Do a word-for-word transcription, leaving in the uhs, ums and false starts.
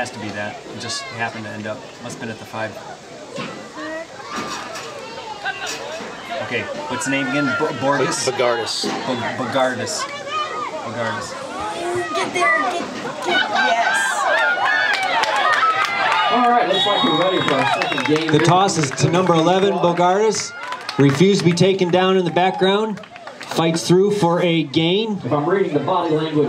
Has to be that. It just happened to end up. Must have been at the five. Okay, what's the name again? Bogardus? Bogardus. Bogardus. Bogardus. Get there, get, get, yes. All right, looks like we're ready for our second game. The toss is to number eleven, Bogardus. Refused to be taken down in the background. Fights through for a gain. If I'm reading the body language